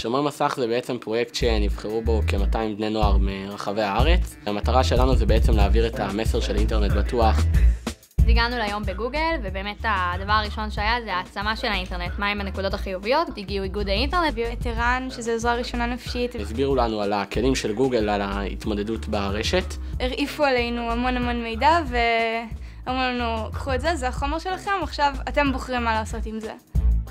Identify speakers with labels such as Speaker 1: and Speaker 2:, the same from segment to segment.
Speaker 1: שומרי מסך זה בעצם פרויקט שנבחרו בו כ-200 בני נוער מרחבי הארץ. המטרה שלנו זה בעצם להעביר את המסר של אינטרנט בטוח.
Speaker 2: הגענו ליום בגוגל, ובאמת הדבר הראשון שהיה זה העצמה של האינטרנט. מהם הנקודות החיוביות? הגיעו איגוד האינטרנט, הביאו את ערן, שזה עזרה ראשונה נפשית.
Speaker 1: הסבירו לנו על הכלים של גוגל, על ההתמודדות ברשת.
Speaker 3: הרעיפו עלינו המון מידע, ואמרו לנו, קחו את זה, זה החומר שלכם, עכשיו אתם בוחרים מה לעשות עם זה.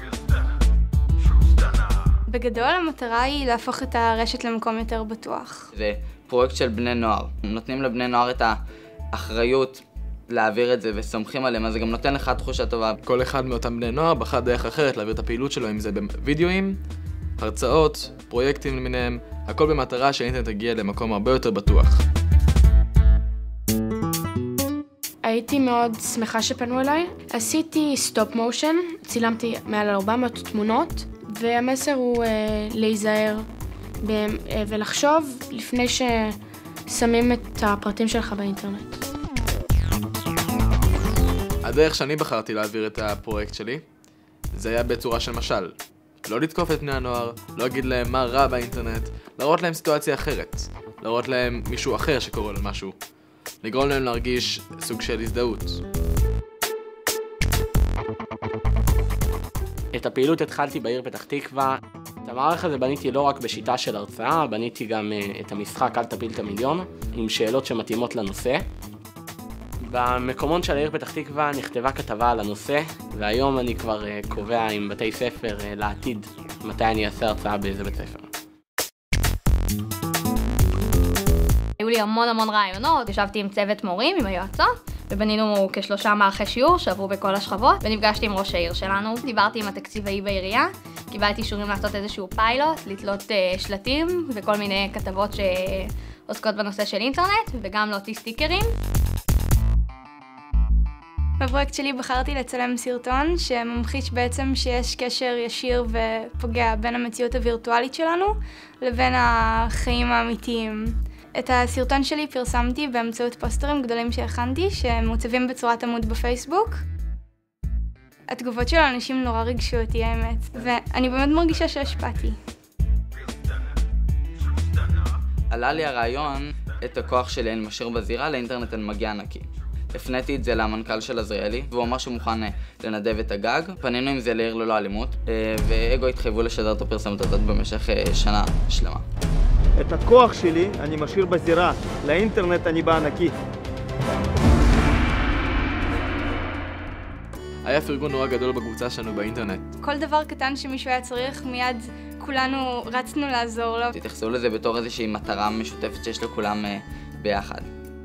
Speaker 3: בגדול המטרה היא להפוך את הרשת למקום יותר בטוח.
Speaker 4: זה פרויקט של בני נוער. נותנים לבני נוער את האחריות להעביר את זה וסומכים עליהם, אז זה גם נותן לך תחושה טובה.
Speaker 5: כל אחד מאותם בני נוער בחר דרך אחרת להעביר את הפעילות שלו, אם זה בווידאוים, הרצאות, פרויקטים למיניהם, הכל במטרה שהאינטרנט יגיע למקום הרבה יותר בטוח.
Speaker 6: הייתי מאוד שמחה שפנו אליי. עשיתי סטופ מושן, צילמתי מעל 400 תמונות, והמסר הוא להיזהר ולחשוב לפני ששמים את הפרטים שלך באינטרנט.
Speaker 5: הדרך שאני בחרתי להעביר את הפרויקט שלי, זה היה בצורה של משל. לא לתקוף את בני הנוער, לא להגיד להם מה רע באינטרנט, להראות להם סיטואציה אחרת, להראות להם מישהו אחר שקורה לו משהו, לגרום להם להרגיש סוג של הזדהות.
Speaker 1: את הפעילות התחלתי בעיר פתח תקווה. את המערך הזה בניתי לא רק בשיטה של הרצאה, בניתי גם את המשחק אל תפיל את המיליון, עם שאלות שמתאימות לנושא. במקומון של העיר פתח תקווה נכתבה כתבה על הנושא, והיום אני כבר קובע עם בתי ספר לעתיד מתי אני אעשה הרצאה באיזה בית ספר.
Speaker 2: היו לי המון רעיונות, ישבתי עם צוות מורים, עם היועצות, ובנינו כ3 מערכי שיעור שעברו בכל השכבות, ונפגשתי עם ראש העיר שלנו. דיברתי עם התקציבאי בעירייה, קיבלתי אישורים לעשות איזשהו פיילוט, לתלות שלטים וכל מיני כתבות שעוסקות בנושא של אינטרנט, וגם להוציא סטיקרים.
Speaker 3: בפרויקט שלי בחרתי לצלם סרטון שממחיש בעצם שיש קשר ישיר ופוגע בין המציאות הווירטואלית שלנו לבין החיים האמיתיים. את הסרטון שלי פרסמתי באמצעות פוסטרים גדולים שהכנתי שמוצבים בצורת עמוד בפייסבוק. התגובות של האנשים נורא ריגשו אותי האמת, ואני באמת מרגישה שהשפעתי.
Speaker 4: עלה לי הרעיון את הכוח שלי אני משאיר בזירה לאינטרנט אני מגיע נקי. הפניתי את זה למנכ"ל של עזריאלי, והוא אמר שהוא מוכן לנדב את הגג. פנינו עם זה לעיר ללא אלימות, ואגו התחייבו לשדר את הפרסומת הזאת במשך שנה שלמה.
Speaker 7: את הכוח שלי אני משאיר בזירה, לאינטרנט אני בא נקי.
Speaker 5: היה פרגון נורא גדול בקבוצה שלנו באינטרנט.
Speaker 3: כל דבר קטן שמישהו היה צריך, מיד כולנו רצנו לעזור לו.
Speaker 4: תתייחסו לזה בתור איזושהי מטרה משותפת שיש לכולם ביחד.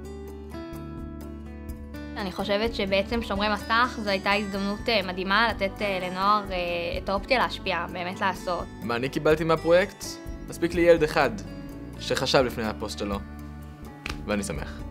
Speaker 2: אני חושבת שבעצם שומרי מסך זו הייתה הזדמנות מדהימה לתת לנוער את האופציה להשפיע, באמת לעשות.
Speaker 5: מה אני קיבלתי מהפרויקט? מספיק לי ילד אחד שחשב לפני הפוסט שלו, ואני שמח.